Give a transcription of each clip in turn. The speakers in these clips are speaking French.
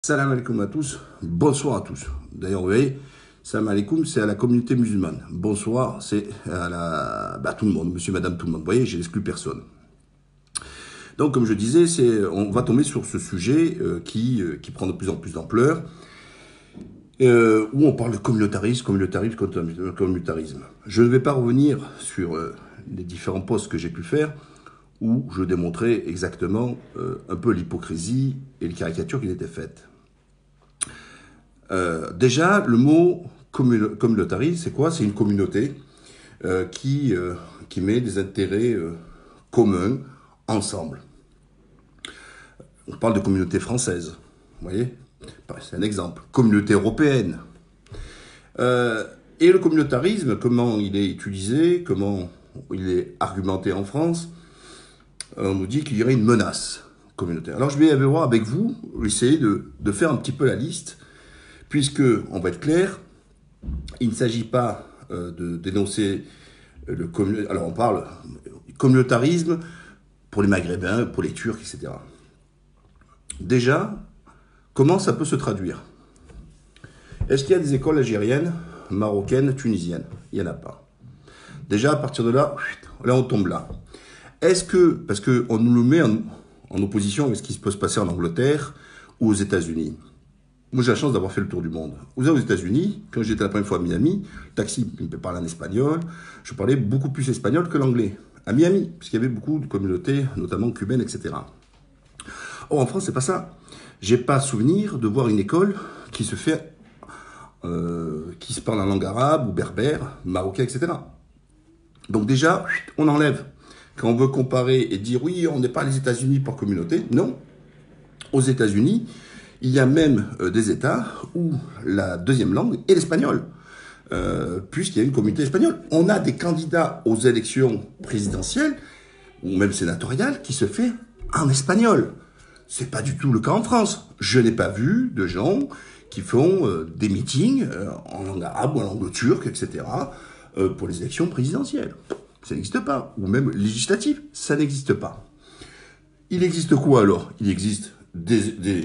Salam alaikum à tous, bonsoir à tous. D'ailleurs, vous voyez, salam alaikum, c'est à la communauté musulmane. Bonsoir, c'est à tout le monde, monsieur, madame, tout le monde. Vous voyez, j'ai exclu personne. Donc, comme je disais, on va tomber sur ce sujet qui prend de plus en plus d'ampleur, où on parle de communautarisme. Je ne vais pas revenir sur les différents posts que j'ai pu faire, où je démontrais exactement un peu l'hypocrisie et les caricatures qui étaient faites. Déjà, le mot communautarisme, c'est quoi? C'est une communauté qui met des intérêts communs ensemble. On parle de communauté française, vous voyez? C'est un exemple. Communauté européenne. Et le communautarisme, comment il est utilisé, comment il est argumenté en France? On nous dit qu'il y aurait une menace communautaire. Alors je vais voir avec vous, essayer de faire un petit peu la liste, puisque, on va être clair, il ne s'agit pas de dénoncer le communautarisme. Alors on parle communautarisme pour les Maghrébins, pour les Turcs, etc. Déjà, comment ça peut se traduire? Est-ce qu'il y a des écoles algériennes, marocaines, tunisiennes? Il n'y en a pas. Déjà, à partir de là, on tombe là. Est-ce que, parce qu'on nous le met en opposition avec ce qui peut se passer en Angleterre ou aux États-Unis. Moi, j'ai la chance d'avoir fait le tour du monde. Vous savez, aux États-Unis, quand j'étais la première fois à Miami, le taxi me parlait en espagnol. Je parlais beaucoup plus espagnol que l'anglais. À Miami, puisqu'il y avait beaucoup de communautés, notamment cubaines, etc. Or, en France, c'est pas ça. J'ai pas souvenir de voir une école qui se fait, qui se parle en langue arabe ou berbère, marocain, etc. Donc déjà, on enlève. Quand on veut comparer et dire oui, on n'est pas les États-Unis par communauté, non. Aux États-Unis, il y a même des États où la deuxième langue est l'espagnol, puisqu'il y a une communauté espagnole. On a des candidats aux élections présidentielles ou même sénatoriales qui se fait en espagnol. C'est pas du tout le cas en France. Je n'ai pas vu de gens qui font des meetings en langue arabe ou en langue turque, etc. Pour les élections présidentielles. Ça n'existe pas. Ou même législatives, ça n'existe pas. Il existe quoi alors? Il existe des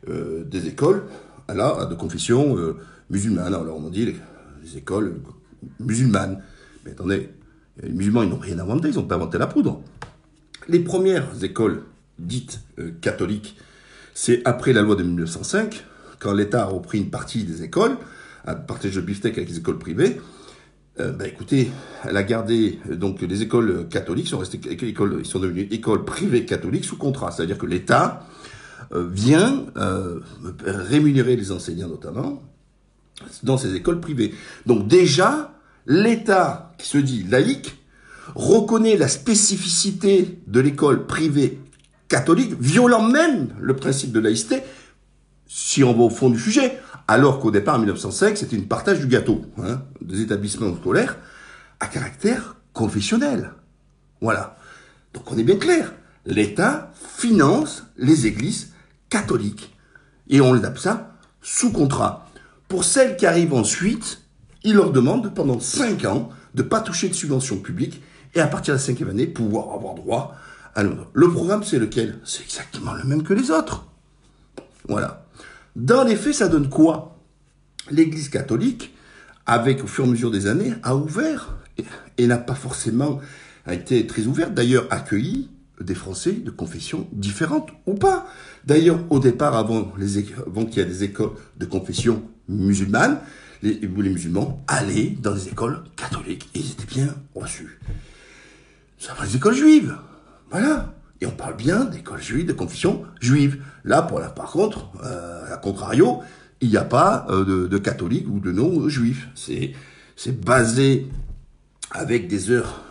écoles de confession musulmane. Alors on dit les écoles musulmanes. Mais attendez, les musulmans, ils n'ont rien inventé, ils n'ont pas inventé la poudre. Les premières écoles dites catholiques, c'est après la loi de 1905, quand l'État a repris une partie des écoles, un partage de beefsteak avec les écoles privées. Écoutez, elle a gardé, donc les écoles catholiques sont devenues écoles privées catholiques sous contrat. C'est-à-dire que l'État vient rémunérer les enseignants notamment dans ces écoles privées. Donc déjà, l'État, qui se dit laïque, reconnaît la spécificité de l'école privée catholique, violant même le principe de laïcité, si on va au fond du sujet, alors qu'au départ, en 1905, c'était une partage du gâteau, des établissements scolaires à caractère confessionnel. Voilà. Donc on est bien clair. L'État finance les églises catholiques. Et on les appelle ça sous contrat. Pour celles qui arrivent ensuite, il leur demande pendant 5 ans de ne pas toucher de subventions publiques et à partir de la 5e année, pouvoir avoir droit à l'autre. Le programme, c'est lequel? C'est exactement le même que les autres. Voilà. Dans les faits, ça donne quoi? L'Église catholique, au fur et à mesure des années, a ouvert et n'a pas forcément été très ouverte. D'ailleurs, accueilli des Français de confession différentes ou pas. D'ailleurs, au départ, avant qu'il y ait des écoles de confession musulmane, les musulmans allaient dans les écoles catholiques et ils étaient bien reçus. Ça va les écoles juives. Voilà. Et on parle bien d'écoles juives, de confession juive. Là, par contre, à contrario, il n'y a pas de catholiques ou de non-juifs. C'est basé avec des heures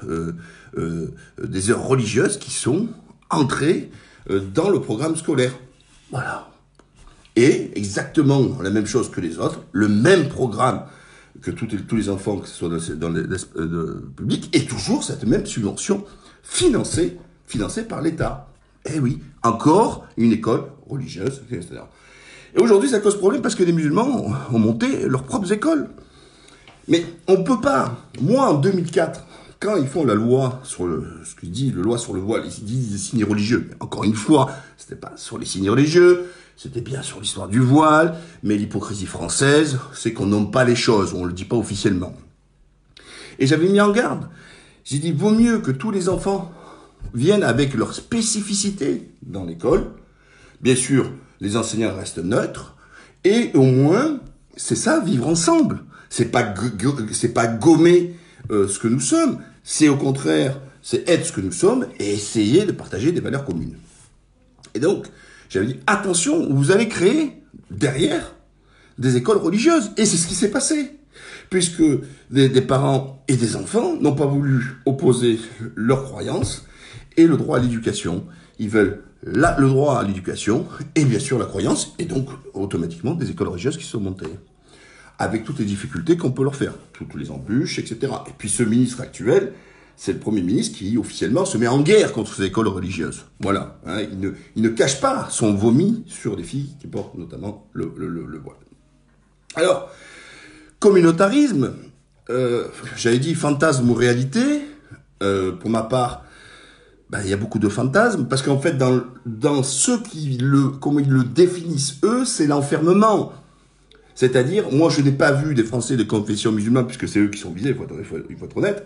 religieuses qui sont entrées dans le programme scolaire. Voilà. Et exactement la même chose que les autres, le même programme que tous les enfants, que ce soit dans le public, et toujours cette même subvention financée par l'État. Eh oui, encore une école religieuse, etc. Et aujourd'hui, ça cause problème parce que les musulmans ont monté leurs propres écoles. Mais on ne peut pas. Moi, en 2004, quand ils font la loi sur ce qu'ils disent, loi sur le voile, ils disent les signes religieux. Encore une fois, c'était pas sur les signes religieux, C'était bien sur l'histoire du voile, mais l'hypocrisie française, c'est qu'on nomme pas les choses, on le dit pas officiellement. Et j'avais mis en garde. J'ai dit, vaut mieux que tous les enfants viennent avec leur spécificité dans l'école. Bien sûr, les enseignants restent neutres. Et au moins, c'est ça, vivre ensemble. C'est pas gommer ce que nous sommes. C'est au contraire, c'est être ce que nous sommes et essayer de partager des valeurs communes. Et donc, j'avais dit, attention, vous allez créer derrière des écoles religieuses. Et c'est ce qui s'est passé. Puisque des parents et des enfants n'ont pas voulu opposer leurs croyances et le droit à l'éducation. Ils veulent le droit à l'éducation et bien sûr la croyance, et donc automatiquement des écoles religieuses qui sont montées. Avec toutes les difficultés qu'on peut leur faire, toutes les embûches, etc. Et puis ce ministre actuel, c'est le Premier ministre qui officiellement se met en guerre contre ces écoles religieuses. Voilà, hein, il ne cache pas son vomi sur les filles qui portent notamment le voile. Alors, communautarisme, j'avais dit fantasme ou réalité. Pour ma part, il y a beaucoup de fantasmes, parce qu'en fait, dans ceux comment ils le définissent eux, c'est l'enfermement. C'est-à-dire, moi je n'ai pas vu des Français de confession musulmane, puisque c'est eux qui sont visés, il faut être honnête,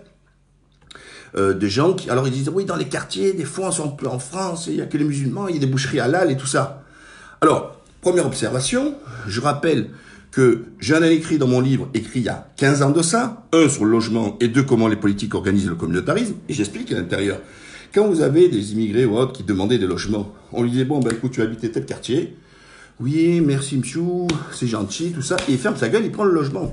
des gens qui, alors ils disent, oui, dans les quartiers, des fois, en France, il n'y a que les musulmans, il y a des boucheries halal et tout ça. Alors, première observation, je rappelle que j'en ai écrit dans mon livre, écrit il y a 15 ans de ça, 1 sur le logement et 2 comment les politiques organisent le communautarisme, et j'explique à l'intérieur. Quand vous avez des immigrés ou autres qui demandaient des logements, on lui disait, bon, écoute, tu habites tel quartier, oui, merci monsieur, c'est gentil, tout ça, et il ferme sa gueule, il prend le logement.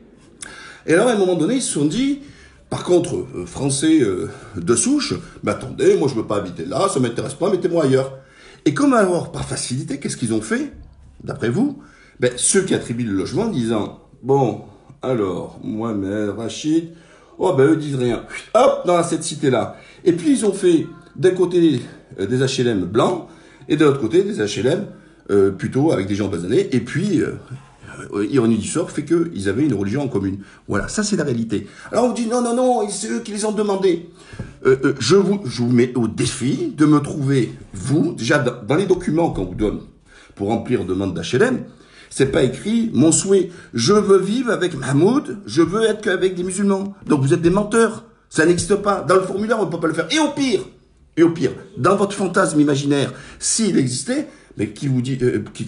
Et alors, à un moment donné, ils se sont dit, par contre, français de souche, attendez, moi je veux pas habiter là, ça m'intéresse pas, mettez-moi ailleurs. Et comme alors, par facilité, qu'est-ce qu'ils ont fait, d'après vous? Ceux qui attribuent le logement disant, bon, alors, Mohamed, Rachid, eux disent rien. Hop, dans cette cité-là. Et puis, ils ont fait, d'un côté, des HLM blancs, et de l'autre côté, des HLM, plutôt avec des gens basanés. Et puis, ironie du sort, fait qu'ils avaient une religion en commune. Voilà, ça c'est la réalité. Alors, on vous dit, non, c'est eux qui les ont demandés. Je vous mets au défi de me trouver, vous, déjà, dans les documents qu'on vous donne pour remplir demande d'HLM, c'est pas écrit mon souhait. Je veux vivre avec Mahmoud, je veux être qu'avec des musulmans. Donc vous êtes des menteurs. Ça n'existe pas. Dans le formulaire, on ne peut pas le faire. Et au pire, dans votre fantasme imaginaire, s'il existait, qui vous dit,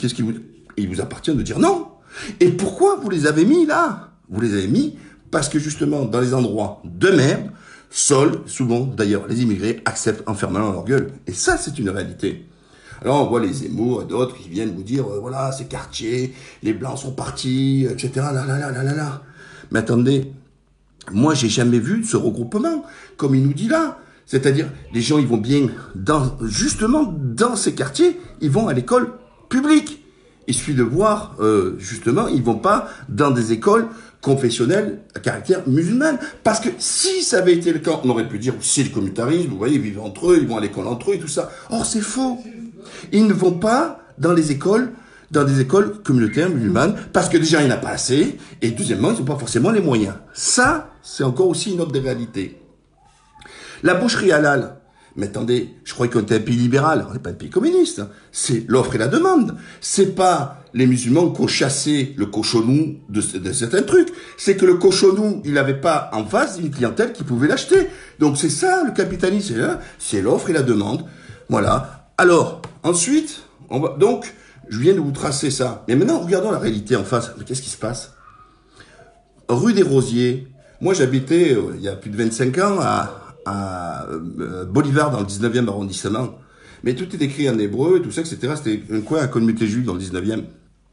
il vous appartient de dire non. Et pourquoi vous les avez mis là? Vous les avez mis parce que justement, dans les endroits de merde, seuls, souvent d'ailleurs, les immigrés acceptent enfermement dans leur gueule. Et ça, c'est une réalité. Alors on voit les Zemmour et d'autres qui viennent vous dire, voilà, ces quartiers, les Blancs sont partis, etc. Mais attendez, moi j'ai jamais vu ce regroupement, comme il nous dit là. C'est-à-dire, les gens, ils vont bien, justement, dans ces quartiers, ils vont à l'école publique. Il suffit de voir, justement, ils vont pas dans des écoles confessionnelles à caractère musulman. Parce que si ça avait été le cas, on aurait pu dire, c'est le communautarisme, vous voyez, ils vivent entre eux, ils vont à l'école entre eux et tout ça. Or, c'est faux. Ils ne vont pas dans des écoles communautaires musulmanes, parce que déjà, il n'y en a pas assez, et deuxièmement, ils n'ont pas forcément les moyens. Ça, c'est encore aussi une autre des réalités. La boucherie halal, mais attendez, je croyais qu'on était un pays libéral, on n'est pas un pays communiste. C'est l'offre et la demande. C'est pas les musulmans qui ont chassé le cochonou de certains trucs. C'est que le cochonou, il n'avait pas en face une clientèle qui pouvait l'acheter. Donc c'est ça, le capitalisme, c'est l'offre et la demande. Voilà. Alors, ensuite, donc, je viens de vous tracer ça. Mais maintenant, regardons la réalité en face. Mais qu'est-ce qui se passe? Rue des Rosiers. Moi, j'habitais, il y a plus de 25 ans, à Bolivar, dans le 19e arrondissement. Mais tout est écrit en hébreu, tout ça, etc. C'était un coin à communauté juive dans le 19e.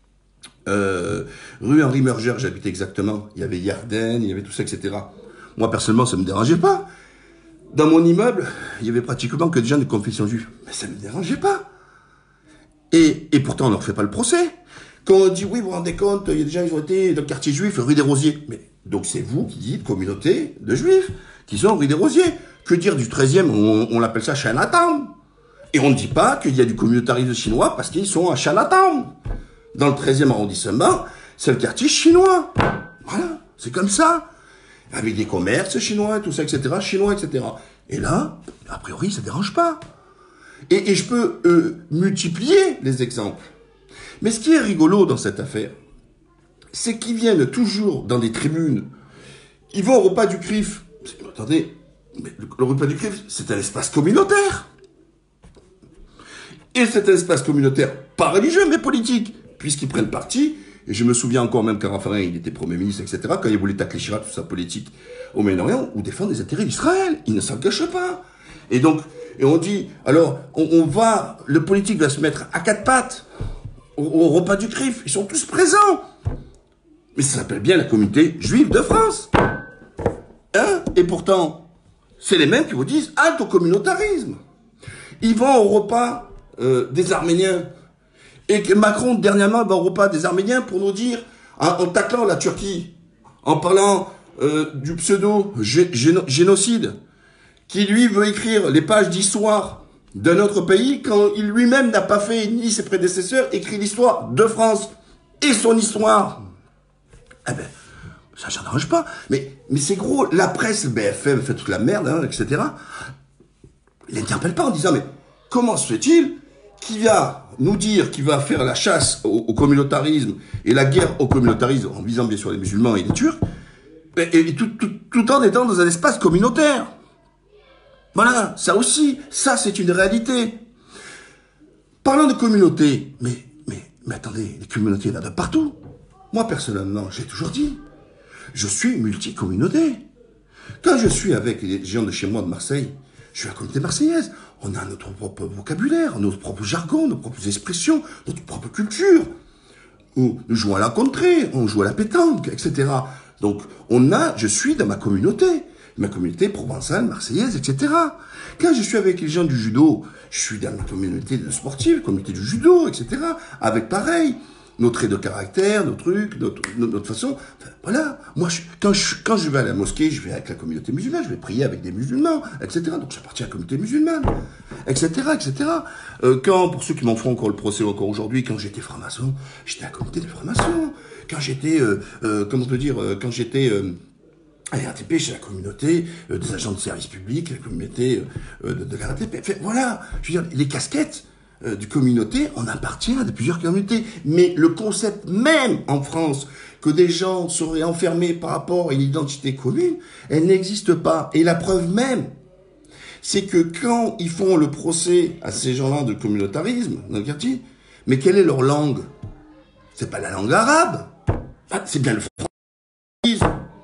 Rue Henri Murger, j'habitais exactement. Il y avait Yarden, il y avait tout ça, etc. Moi, personnellement, ça me dérangeait pas. Dans mon immeuble, il y avait pratiquement que des gens de confession juive. Mais ça ne me dérangeait pas. Et pourtant, on ne leur fait pas le procès. Quand on dit, oui, vous vous rendez compte, il y a des gens qui ont été dans le quartier juif, rue des Rosiers. Mais donc c'est vous qui dites communauté de juifs qui sont rue des Rosiers. Que dire du 13e, on l'appelle ça Chinatown. Et on ne dit pas qu'il y a du communautarisme chinois parce qu'ils sont à Chinatown. Dans le 13e arrondissement, c'est le quartier chinois. Voilà, c'est comme ça. Avec des commerces chinois, tout ça, etc., chinois, etc. Et là, a priori, ça ne dérange pas. Et je peux multiplier les exemples. Mais ce qui est rigolo dans cette affaire, c'est qu'ils viennent toujours dans des tribunes. Ils vont au repas du CRIF. Attendez, mais le repas du CRIF, c'est un espace communautaire. Et c'est un espace communautaire, pas religieux, mais politique, puisqu'ils prennent parti. Et je me souviens encore, même quand Raffarin, il était Premier ministre, etc., quand il voulait tacler Chirac, toute sa politique au Moyen-Orient, ou défendre les intérêts d'Israël. Il ne s'en cache pas. Et donc, et on dit, alors, le politique va se mettre à quatre pattes au repas du CRIF. Ils sont tous présents. Mais ça s'appelle bien la communauté juive de France. Hein? Et pourtant, c'est les mêmes qui vous disent halte au communautarisme. Ils vont au repas des Arméniens. Et que Macron, dernièrement, va au repas des Arméniens pour nous dire, en taclant la Turquie, en parlant du pseudo-génocide, qui lui veut écrire les pages d'histoire d'un autre pays, quand il lui-même n'a pas fait, ni ses prédécesseurs, écrit l'histoire de France et son histoire. Eh ben, ça n'arrange pas. Mais c'est gros, la presse, BFM fait toute la merde, hein, etc. Il n'interpelle pas en disant, mais comment se fait-il qu'il va nous dire qu'il va faire la chasse au communautarisme et la guerre au communautarisme, en visant bien sûr les musulmans et les Turcs, et tout en étant dans un espace communautaire. Voilà, ça aussi, ça c'est une réalité. Parlant de communauté, mais attendez, les communautés, il y en a de partout. Moi, personnellement, j'ai toujours dit, je suis multi-communauté. Quand je suis avec les gens de chez moi, de Marseille, je suis la communauté marseillaise. On a notre propre vocabulaire, notre propre jargon, nos propres expressions, notre propre culture. Nous jouons à la contrée, on joue à la pétanque, etc. Donc, je suis dans ma communauté provençale, marseillaise, etc. Quand je suis avec les gens du judo, je suis dans ma communauté de sportive, communauté du judo, etc. Avec pareil, nos traits de caractère, nos trucs, notre façon. Enfin, voilà. Moi, quand je vais à la mosquée, je vais avec la communauté musulmane, je vais prier avec des musulmans, etc. Donc, j'appartiens à la communauté musulmane, etc., etc. Pour ceux qui m'en feront encore le procès encore aujourd'hui, quand j'étais franc-maçon, j'étais à la communauté des francs-maçons. Quand j'étais, à la RATP, chez la communauté des agents de service public, la communauté de la RATP. Enfin, voilà. Je veux dire, les casquettes du communauté, on appartient à plusieurs communautés. Mais le concept même en France que des gens seraient enfermés par rapport à une identité commune, elle n'existe pas. Et la preuve même, c'est que quand ils font le procès à ces gens-là de communautarisme dans le quartier, mais quelle est leur langue? C'est pas la langue arabe. Ah, c'est bien le français.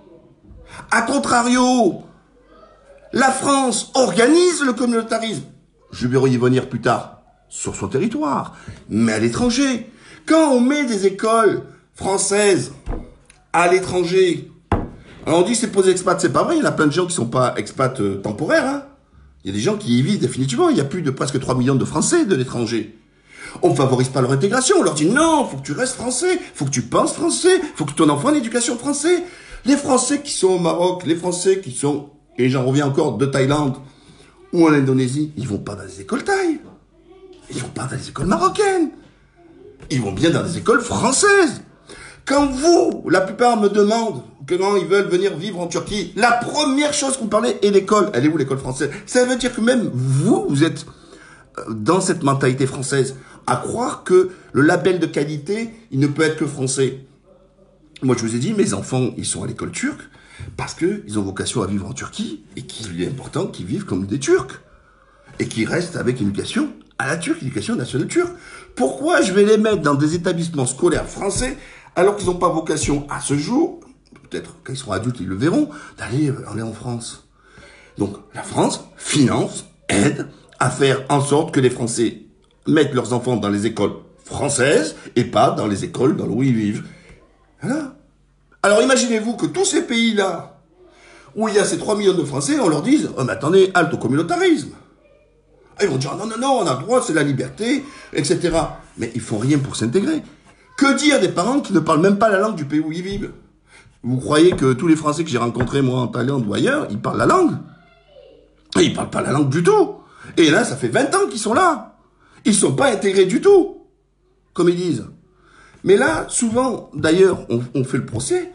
A contrario, la France organise le communautarisme. Je vais y revenir plus tard. Sur son territoire, mais à l'étranger. Quand on met des écoles françaises à l'étranger, alors on dit c'est pour les expats, c'est pas vrai, il y en a plein de gens qui sont pas expats temporaires. Hein. Il y a des gens qui y vivent définitivement, il y a plus de presque 3 millions de Français de l'étranger. On ne favorise pas leur intégration, on leur dit non, faut que tu restes français, faut que tu penses français, faut que ton enfant ait une éducation française. Les Français qui sont au Maroc, les Français qui sont, et j'en reviens encore, de Thaïlande ou en Indonésie, ils vont pas dans les écoles thaï. Ils vont pas dans les écoles marocaines. Ils vont bien dans les écoles françaises. Quand la plupart me demandent comment ils veulent venir vivre en Turquie, la première chose qu'on parlait est l'école. Elle est où l'école française? Ça veut dire que même vous êtes dans cette mentalité française, à croire que le label de qualité, il ne peut être que français. Moi, je vous ai dit, mes enfants, ils sont à l'école turque parce qu'ils ont vocation à vivre en Turquie et qu'il est important qu'ils vivent comme des Turcs et qu'ils restent avec une éducation à la turque, l'éducation nationale turque. Pourquoi je vais les mettre dans des établissements scolaires français alors qu'ils n'ont pas vocation à ce jour, peut-être quand ils seront adultes ils le verront, d'aller en France? Donc la France finance, aide à faire en sorte que les Français mettent leurs enfants dans les écoles françaises et pas dans les écoles où ils vivent. Voilà. Alors imaginez-vous que tous ces pays-là, où il y a ces 3 millions de Français, on leur dise « Oh mais attendez, halte au communautarisme !» Ils vont dire, non, on a le droit, c'est la liberté, etc. Mais ils font rien pour s'intégrer. Que dire des parents qui ne parlent même pas la langue du pays où ils vivent? Vous croyez que tous les Français que j'ai rencontrés, moi, en Thaïlande ou ailleurs, ils parlent la langue? Et ils parlent pas la langue du tout. Et là, ça fait 20 ans qu'ils sont là. Ils sont pas intégrés du tout, comme ils disent. Mais là, souvent, d'ailleurs, on fait le procès.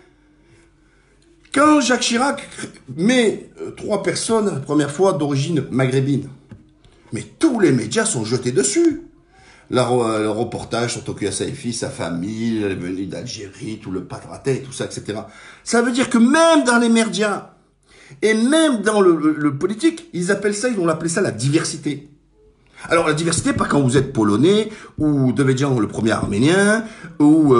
Quand Jacques Chirac met 3 personnes, la première fois, d'origine maghrébine, mais tous les médias sont jetés dessus. le reportage sur Tokuya Saifi, sa famille, elle est venue d'Algérie, tout le patraté, tout ça, etc. Ça veut dire que même dans les médias, et même dans le politique, ils vont l'appeler ça la diversité. Alors la diversité, pas quand vous êtes polonais, ou Devedjian, le premier arménien, ou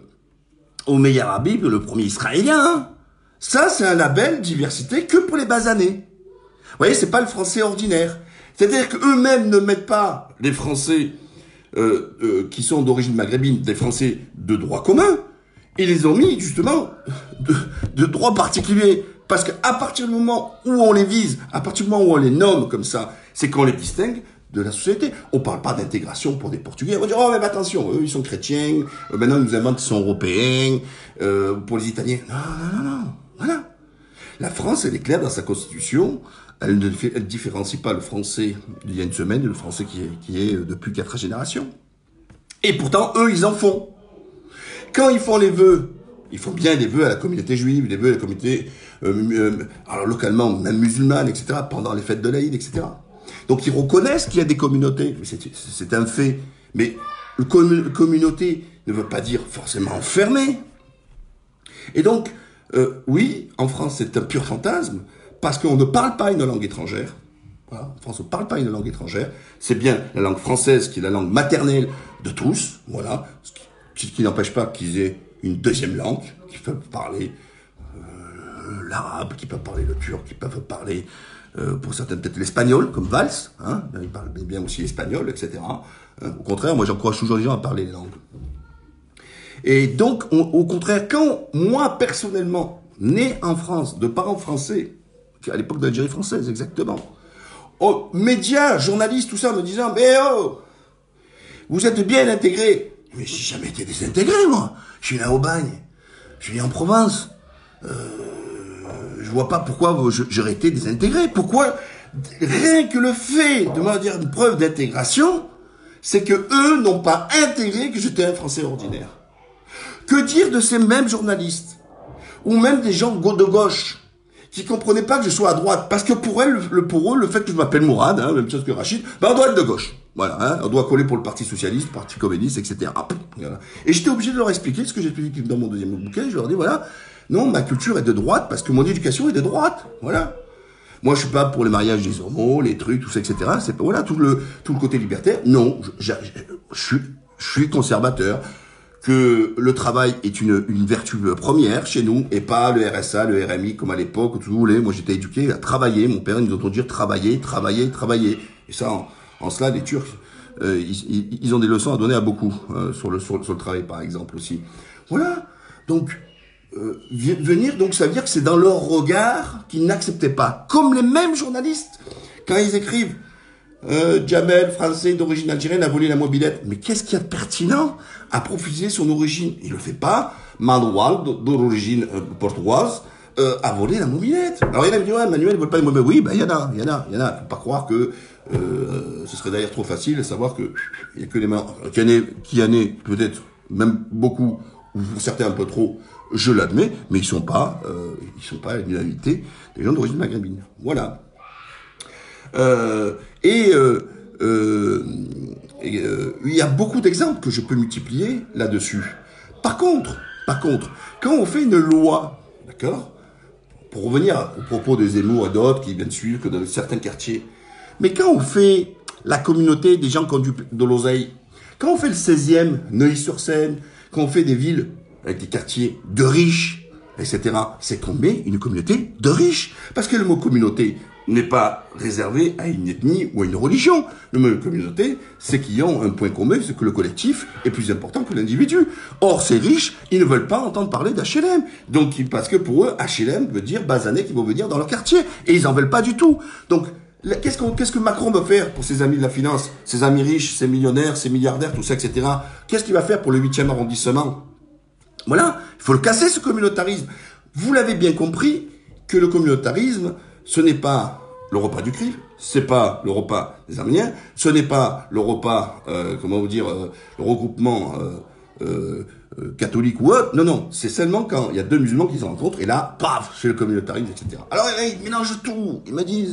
Meir Habib, le premier israélien. Hein. Ça, c'est un label diversité que pour les basanés. Vous voyez, c'est pas le français ordinaire. C'est-à-dire qu'eux-mêmes ne mettent pas les Français qui sont d'origine maghrébine, des Français de droit commun, ils les ont mis justement de droit particulier. Parce qu'à partir du moment où on les vise, à partir du moment où on les nomme comme ça, c'est qu'on les distingue de la société. On parle pas d'intégration pour des Portugais. On va dire, oh, mais attention, eux, ils sont chrétiens, maintenant, ils nous inventent qu'ils sont européens, pour les Italiens. Non. Voilà. La France, elle est claire dans sa constitution. Elle ne différencie pas le français d'il y a une semaine et le français qui est depuis 4 générations. Et pourtant, eux, ils en font. Quand ils font les vœux, ils font bien des vœux à la communauté juive, des vœux à la communauté, alors localement, même musulmane, etc., pendant les fêtes de l'Aïd, etc. Donc ils reconnaissent qu'il y a des communautés, c'est un fait. Mais communauté ne veut pas dire forcément fermée. Et donc, oui, en France, c'est un pur fantasme, parce qu'on ne parle pas une langue étrangère. Voilà, en France, on ne parle pas une langue étrangère. C'est bien la langue française qui est la langue maternelle de tous, voilà, ce qui n'empêche pas qu'ils aient une deuxième langue, qui peuvent parler l'arabe, qui peuvent parler le turc, qui peuvent parler, pour certains, peut-être l'espagnol, comme Valls, hein, ils parlent bien aussi espagnol, etc. Au contraire, moi, j'encourage toujours les gens à parler les langues. Et donc, au contraire, quand moi, personnellement, né en France, de parents français, à l'époque de l'Algérie française, exactement, médias, journalistes, tout ça, me disant, mais oh, vous êtes bien intégrés. Mais j'ai jamais été désintégré, moi. Je suis né au Bagne. Je suis né en Provence. Je vois pas pourquoi j'aurais été désintégré. Pourquoi? Rien que le fait de me dire une preuve d'intégration, c'est que eux n'ont pas intégré que j'étais un Français ordinaire. Que dire de ces mêmes journalistes? Ou même des gens de gauche qui comprenaient pas que je sois à droite. Parce que pour eux, le fait que je m'appelle Mourad, hein, même chose que Rachid, ben on doit être de gauche. Voilà, hein, on doit coller pour le Parti Socialiste, Parti Communiste, etc. Voilà. Et j'étais obligé de leur expliquer ce que j'explique dans mon deuxième bouquin. Je leur dis, voilà, non, ma culture est de droite parce que mon éducation est de droite. Voilà. Moi, je suis pas pour les mariages des homos, les trucs, tout ça, etc. C'est voilà tout le côté libertaire. Non, je suis conservateur. Que le travail est une vertu première chez nous et pas le RSA, le RMI comme à l'époque où vous voulez. Moi, j'étais éduqué à travailler. Mon père, il nous entend dire travailler. Et ça, en cela, les Turcs, ils ont des leçons à donner à beaucoup sur le travail, par exemple aussi. Voilà. Donc venir, donc ça veut dire que c'est dans leur regard qu'ils n'acceptaient pas. Comme les mêmes journalistes quand ils écrivent. Jamel, français d'origine algérienne, a volé la mobilette. Mais qu'est-ce qu'il y a de pertinent à préciser son origine? Il le fait pas. Manuel, d'origine portugaise, a volé la mobilette. Alors il y en a qui disent, ouais, Manuel ne vole pas les mobilettes. Oui, ben il y en a. Faut pas croire que ce serait d'ailleurs trop facile de savoir que il y a que les mains qui en est peut-être même beaucoup, ou pour certains un peu trop, je l'admets, mais ils sont pas la minorité des gens d'origine maghrébine. Voilà. Il y a beaucoup d'exemples que je peux multiplier là-dessus. Par contre, quand on fait une loi, d'accord, pour revenir au propos de Zemmour et d'autres qui viennent suivre que dans certains quartiers, mais quand on fait la communauté des gens qui ont de l'oseille, quand on fait le 16e, Neuilly-sur-Seine, quand on fait des villes avec des quartiers de riches, etc., c'est qu'on met une communauté de riches. Parce que le mot communauté n'est pas réservé à une ethnie ou à une religion. Le mot communauté, c'est qu'ils ont un point commun, c'est que le collectif est plus important que l'individu. Or, ces riches, ils ne veulent pas entendre parler d'HLM. Donc, parce que pour eux, HLM veut dire basanais qui vont venir dans leur quartier. Et ils n'en veulent pas du tout. Donc, qu'est-ce que Macron veut faire pour ses amis de la finance, ses amis riches, ses millionnaires, ses milliardaires, tout ça, etc. Qu'est-ce qu'il va faire pour le 8e arrondissement? Voilà, il faut le casser, ce communautarisme. Vous l'avez bien compris que le communautarisme, ce n'est pas le repas du CRIF, c'est pas le repas des Arméniens, ce n'est pas le repas, le regroupement catholique ou autre. Non, c'est seulement quand il y a 2 musulmans qui se rencontrent et là, paf, c'est le communautarisme, etc. Alors là, ils mélangent tout. Ils me disent,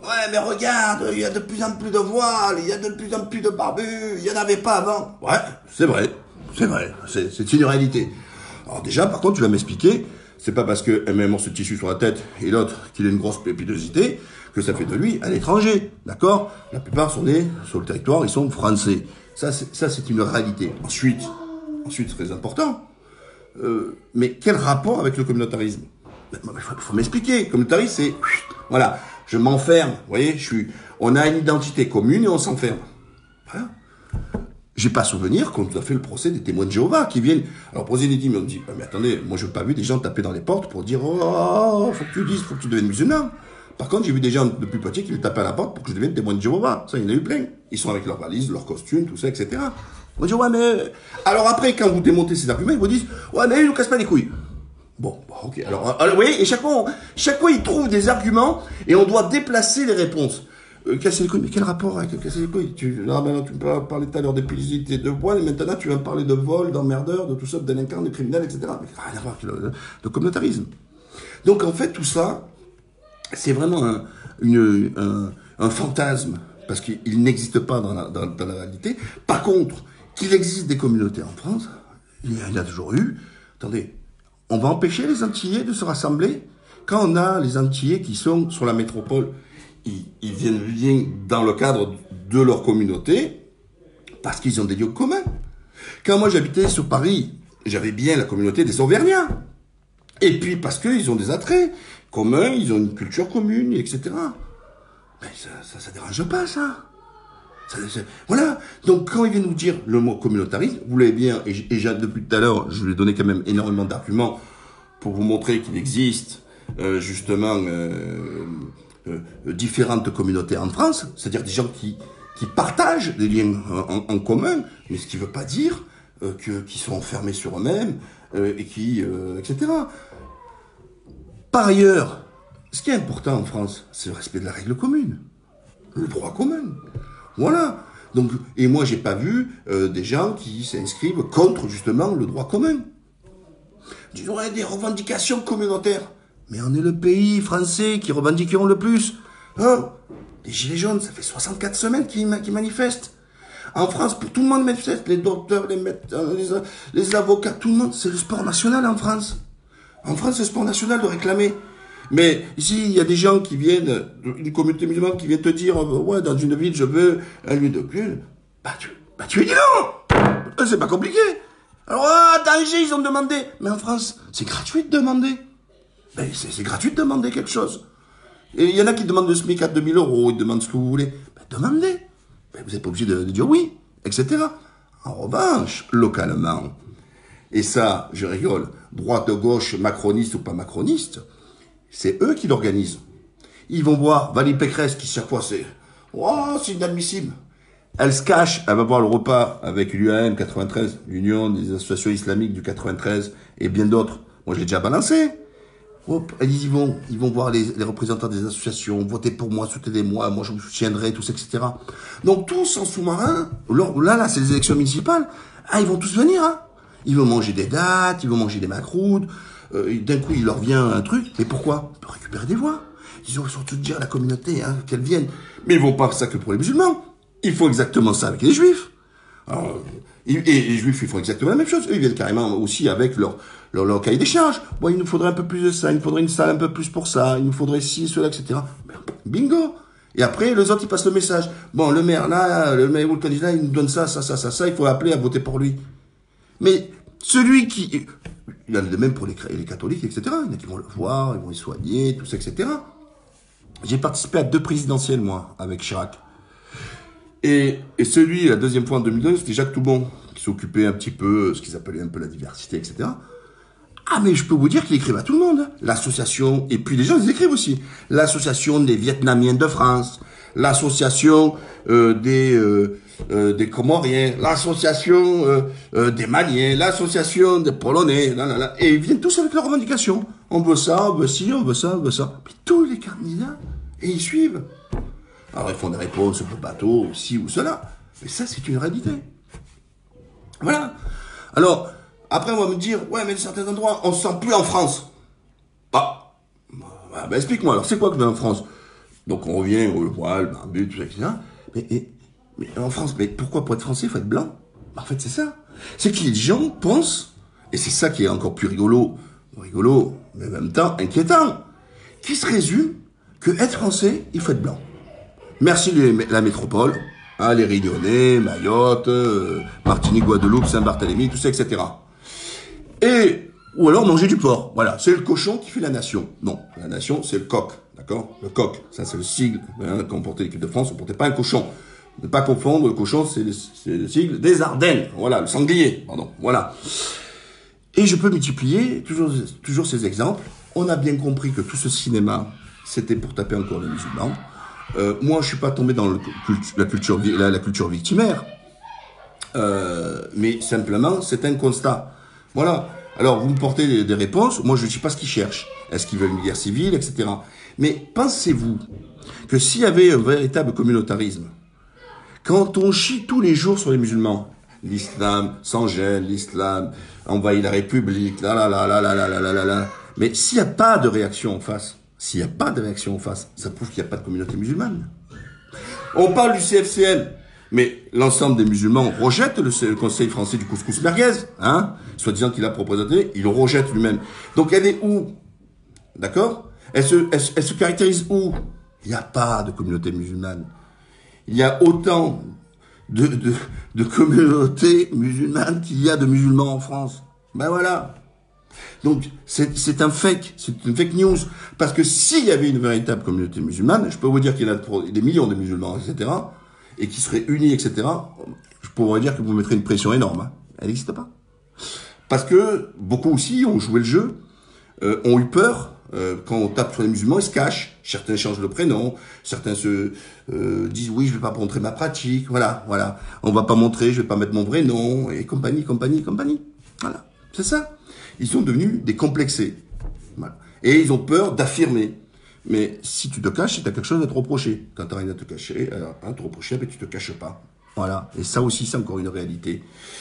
Ouais, mais regarde, il y a de plus en plus de voiles, il y a de plus en plus de barbus, il n'y en avait pas avant. Ouais, c'est vrai, c'est une réalité. Alors déjà, par contre, tu vas m'expliquer, c'est pas parce qu'un même morceau de tissu sur la tête et l'autre qu'il a une grosse pépidosité que ça fait de lui un étranger, d'accord? La plupart sont nés sur le territoire, ils sont français. Ça, c'est une réalité. Ensuite, très important, mais quel rapport avec le communautarisme? Il faut m'expliquer. Communautarisme, c'est, voilà, je m'enferme, vous voyez, on a une identité commune et on s'enferme. Voilà. J'ai pas souvenir qu'on nous a fait le procès des témoins de Jéhovah qui viennent. Alors, prosélytisme, on me dit, mais attendez, moi, je n'ai pas vu des gens taper dans les portes pour dire, oh, faut que tu dises, faut que tu deviennes musulman. Par contre, j'ai vu des gens depuis petit qui me tapaient à la porte pour que je devienne témoin de Jéhovah. Ça, il y en a eu plein. Ils sont avec leurs valises, leurs costumes, tout ça, etc. On dit, ouais, mais... Alors après, quand vous démontez ces arguments, ils vous disent, ouais, mais ils nous cassent pas les couilles. Bon, ok. Alors, vous voyez, et chaque fois, ils trouvent des arguments et on doit déplacer les réponses. Casser les couilles, mais quel rapport avec casser les couilles? Non, maintenant, tu me parlais tout à l'heure d'épilité de poils, et maintenant, tu vas me parler de vol, d'emmerdeur, de tout ça, de délinquants, de criminels, etc. Mais rien à voir avec le communautarisme. Donc, en fait, tout ça, c'est vraiment un fantasme, parce qu'il n'existe pas dans la réalité. Par contre, qu'il existe des communautés en France, il y en a toujours eu. Attendez, on va empêcher les Antillais de se rassembler quand on a les Antillais qui sont sur la métropole. Ils viennent bien dans le cadre de leur communauté parce qu'ils ont des lieux communs. Quand moi j'habitais sur Paris, j'avais bien la communauté des Auvergnats. Et puis parce qu'ils ont des attraits communs, ils ont une culture commune, etc. Mais ça dérange pas, ça. Voilà. Donc quand il vient nous dire le mot communautarisme, vous l'avez bien, et depuis tout à l'heure, je lui ai donné quand même énormément d'arguments pour vous montrer qu'il existe justement différentes communautés en France, c'est-à-dire des gens qui partagent des liens en commun, mais ce qui ne veut pas dire qu'ils sont enfermés sur eux-mêmes, etc. Par ailleurs, ce qui est important en France, c'est le respect de la règle commune, le droit commun. Voilà. Donc, et moi, j'ai pas vu des gens qui s'inscrivent contre justement le droit commun. Ils auraient des revendications communautaires. Mais on est le pays français qui revendiqueront le plus. Hein? Les Gilets jaunes, ça fait 64 semaines qu'ils manifestent. En France, pour tout le monde manifeste, les docteurs, les médecins, les avocats, tout le monde, c'est le sport national en France. En France, c'est le sport national de réclamer. Mais ici, il y a des gens qui viennent, une communauté musulmane qui vient te dire, ouais, dans une ville, je veux un lieu de culte. Tu lui dis non! C'est pas compliqué. Alors, à Tanger, ils ont demandé. Mais en France, c'est gratuit de demander. Ben, c'est gratuit de demander quelque chose. Et il y en a qui demandent le SMIC à 2000 €, ils demandent ce que vous voulez. Ben, demandez. Ben, vous n'êtes pas obligé de dire oui, etc. En revanche, localement, et ça, je rigole, droite, gauche, macroniste ou pas macroniste, c'est eux qui l'organisent. Ils vont voir Valérie Pécresse qui chaque fois c'est « Oh, c'est inadmissible ». Elle se cache, elle va voir le repas avec l'UAM 93, l'Union des associations islamiques du 93 et bien d'autres. Moi, je l'ai déjà balancé. Hop, ils vont voir les représentants des associations, votez pour moi, soutenez-moi, moi je vous soutiendrai, tout ça, etc. Donc tous en sous-marin, là, c'est les élections municipales, ils vont tous venir, hein. Ils vont manger des dattes, ils vont manger des macroutes, d'un coup il leur vient un truc, mais pourquoi? Pour récupérer des voix. Ils ont surtout dire à la communauté, hein, qu'elle vienne. Mais ils vont pas faire ça que pour les musulmans. Ils font exactement ça avec les juifs. Alors, et les juifs, ils font exactement la même chose. Eux, ils viennent carrément aussi avec leur cahier des charges. Bon, il nous faudrait un peu plus de ça, il nous faudrait une salle un peu plus pour ça, il nous faudrait ci, cela, etc. Bingo! Et après, les autres, ils passent le message. Bon, le maire là, le maire ou le candidat, il nous donne ça, il faut appeler à voter pour lui. Mais celui qui... Il y en a de même pour les catholiques, etc. Il y en a qui vont le voir, ils vont y soigner, tout ça, etc. J'ai participé à 2 présidentielles, moi, avec Chirac. Et celui, la deuxième fois en 2002, c'était Jacques Toubon, qui s'occupait un petit peu, ce qu'ils appelaient un peu la diversité, etc. Ah, mais je peux vous dire qu'il écrivait à tout le monde. Hein. L'association, et puis les gens, ils écrivent aussi. L'association des Vietnamiens de France, l'association des Comoriens, l'association des Maliens, l'association des Polonais, là. Et ils viennent tous avec leurs revendications. On veut ça, on veut ci, on veut ça, on veut ça. Puis tous les candidats, et ils suivent. Alors ils font des réponses un peu bateau, ci ou cela. Mais ça, c'est une réalité. Voilà. Alors, après, on va me dire, ouais, mais de certains endroits, on ne se sent plus en France. Ben, explique-moi, alors, c'est quoi que en France? Donc on revient au voile, barbu, tout ça, etc. Mais en France, mais pourquoi pour être français, il faut être blanc? En fait, c'est ça. C'est que les gens pensent, et c'est ça qui est encore plus rigolo, mais en même temps inquiétant, qui se résume que être français, il faut être blanc. Merci la métropole, hein, les Réunionnais, Mayotte, Martinique, Guadeloupe, Saint-Barthélemy, tout ça, etc. Ou alors manger du porc. Voilà, c'est le cochon qui fait la nation. Non, la nation, c'est le coq, d'accord? Le coq, ça c'est le sigle. Hein, quand on portait l'équipe de France, on portait pas un cochon. Ne pas confondre, le cochon, c'est le sigle des Ardennes. Voilà, le sanglier, pardon, voilà. Et je peux multiplier toujours ces exemples. On a bien compris que tout ce cinéma, c'était pour taper encore les musulmans. Moi, je suis pas tombé dans la culture victimaire. Mais simplement, c'est un constat. Voilà. Alors, vous me portez des réponses. Moi, je ne sais pas ce qu'ils cherchent. Est-ce qu'ils veulent une guerre civile, etc. Mais pensez-vous que s'il y avait un véritable communautarisme, quand on chie tous les jours sur les musulmans, l'islam sans gêne, l'islam envahit la République, mais s'il n'y a pas de réaction en face, ça prouve qu'il n'y a pas de communauté musulmane. On parle du CFCM, mais l'ensemble des musulmans rejettent le Conseil français du couscous merguez, hein, soi-disant qu'il a proposé, il le rejette lui-même. Donc elle est où? D'accord? Elle se caractérise où? Il n'y a pas de communauté musulmane. Il y a autant de communautés musulmanes qu'il y a de musulmans en France. Ben voilà. Donc, c'est un fake, c'est une fake news. Parce que s'il y avait une véritable communauté musulmane, je peux vous dire qu'il y a des millions de musulmans, etc., et qui seraient unis, etc., je pourrais dire que vous mettrez une pression énorme. Hein. Elle n'existe pas. Parce que beaucoup aussi ont joué le jeu, ont eu peur. Quand on tape sur les musulmans, ils se cachent. Certains changent le prénom, certains se disent oui, je vais pas montrer ma pratique, voilà. On va pas montrer, je vais pas mettre mon vrai nom, et compagnie. Voilà, c'est ça. Ils sont devenus décomplexés. Voilà. Et ils ont peur d'affirmer. Mais si tu te caches, c'est que tu as quelque chose à te reprocher. Quand tu n'as rien à te cacher, alors, te reprocher, mais tu te caches pas. Voilà. Et ça aussi, c'est encore une réalité.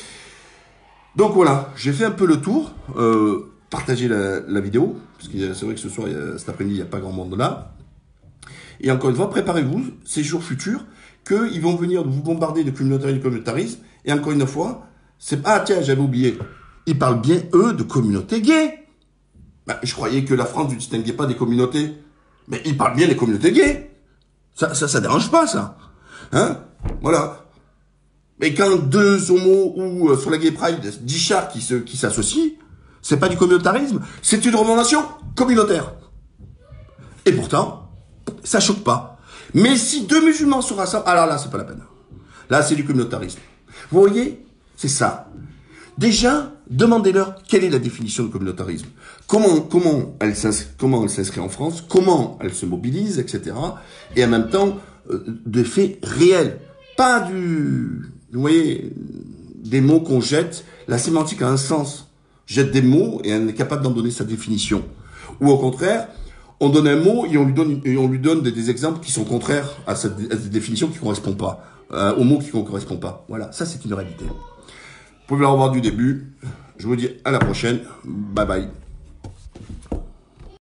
Donc voilà, j'ai fait un peu le tour. Partagez la vidéo, parce que c'est vrai que ce soir, cet après-midi, il n'y a pas grand monde là. Et encore une fois, préparez-vous, ces jours futurs, qu'ils vont venir vous bombarder de communautarisme. Et encore une fois, c'est pas, ah tiens, j'avais oublié. Ils parlent bien, eux, de communautés gays. Ben, je croyais que la France ne distinguait pas des communautés. Mais ils parlent bien des communautés gays. Ça dérange pas, ça. Hein? Voilà. Mais quand deux homos ou sur la Gay Pride, 10 chars qui s'associent, c'est pas du communautarisme, c'est une revendication communautaire. Et pourtant, ça choque pas. Mais si deux musulmans se rassemblent, alors là, c'est pas la peine. Là, c'est du communautarisme. Vous voyez, c'est ça. Déjà, demandez-leur quelle est la définition de communautarisme. Comment elle s'inscrit en France, comment elle se mobilise, etc. Et en même temps, des faits réels. Pas vous voyez, des mots qu'on jette. La sémantique a un sens. Jette des mots et elle est capable d'en donner sa définition. Ou au contraire, on donne un mot et on lui donne des exemples qui sont contraires à cette définition qui ne correspond pas, au mot qui ne correspond pas. Voilà, ça c'est une réalité. Vous pouvez la revoir du début. Je vous dis à la prochaine. Bye bye.